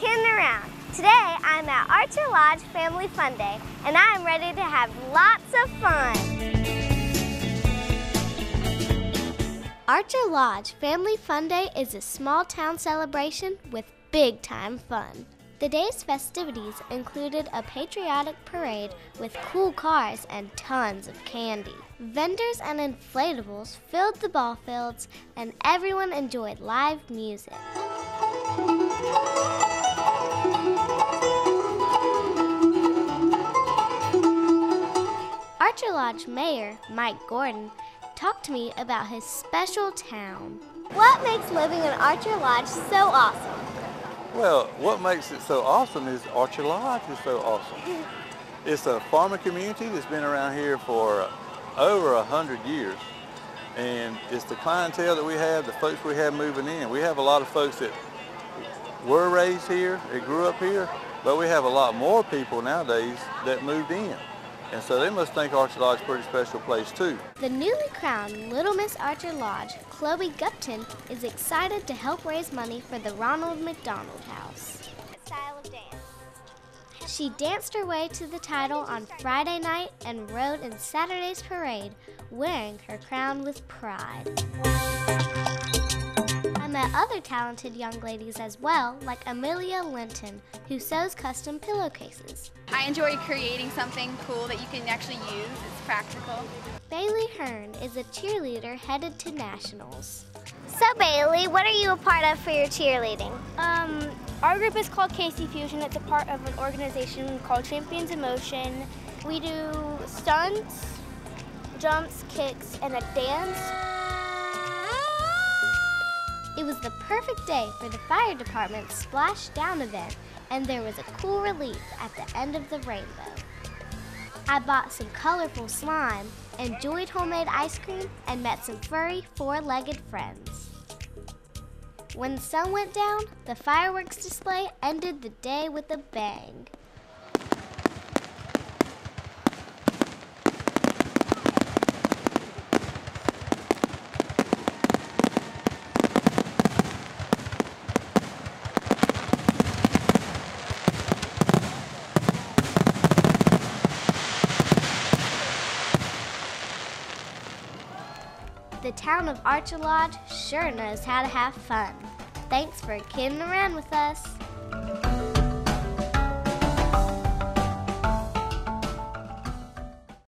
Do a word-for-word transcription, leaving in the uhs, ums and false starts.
Kidding Around. Today I'm at Archer Lodge Family Fun Day and I'm ready to have lots of fun. Archer Lodge Family Fun Day is a small town celebration with big time fun. The day's festivities included a patriotic parade with cool cars and tons of candy. Vendors and inflatables filled the ball fields and everyone enjoyed live music. Archer Lodge Mayor Mike Gordon talked to me about his special town. What makes living in Archer Lodge so awesome? Well, what makes it so awesome is Archer Lodge is so awesome. It's a farming community that's been around here for over a hundred years. And it's the clientele that we have, the folks we have moving in. We have a lot of folks that were raised here, they grew up here, but we have a lot more people nowadays that moved in. And so they must think Archer Lodge is a pretty special place too. The newly crowned Little Miss Archer Lodge, Chloe Gupton, is excited to help raise money for the Ronald McDonald House. Style of dance. She danced her way to the title on Friday night and rode in Saturday's parade, wearing her crown with pride. I met other talented young ladies as well, like Amelia Linton, who sews custom pillowcases. I enjoy creating something cool that you can actually use. It's practical. Bailey Hearn is a cheerleader headed to nationals. So Bailey, what are you a part of for your cheerleading? Um, our group is called K C Fusion. It's a part of an organization called Champions in Motion. We do stunts, jumps, kicks, and a dance. It was the perfect day for the fire department's Splash Down event, and there was a cool relief at the end of the rainbow. I bought some colorful slime, enjoyed homemade ice cream, and met some furry four-legged friends. When the sun went down, the fireworks display ended the day with a bang. The town of Archer Lodge sure knows how to have fun. Thanks for kidding around with us.